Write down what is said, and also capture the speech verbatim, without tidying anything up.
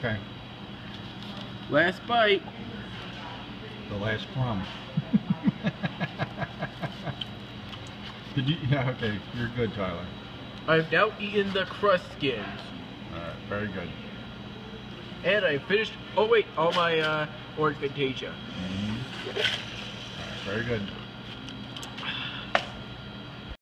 Okay. Last bite. The last crumb. Did you? Yeah. Okay. You're good, Tyler. I've now eaten the crust skins. All right. Very good. And I finished. Oh wait, all my uh, orange Fantasia. Mm-hmm. All right. Very good.